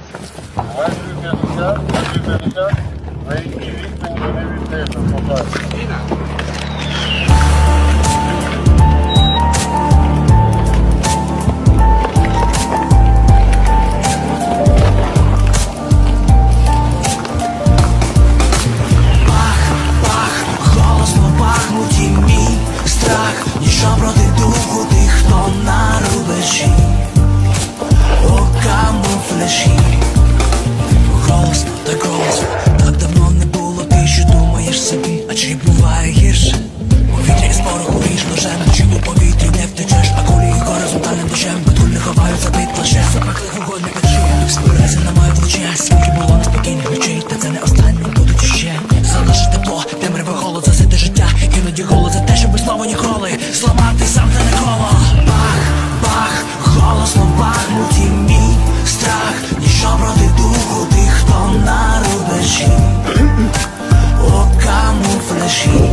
50, на які відстані вони від тебе побачать. Ніщо проти духу тих, хто на рубежі, у камуфляжі. Голосно, так голосно, так давно не було, ти що думаєш собі, а чи буває гірше? Повітря із пороху ріж ножем, чи у повітрі не втечеш, а кулі горизонтальним дощем, патруль не ховають за під плащем, запеклих вогонь не пече, спирається на моє плече, скільки було неспокійних ночей, та це не останні, будуть ще. Залиш тепло, темряве голод, засити життя, іноді голод за те, щоб без слова ніколи зламати сам та не коло. Бах, бах, голосно бахнуті мій страх, ніщо проти духу тих, хто на рубежі, у камуфляжі.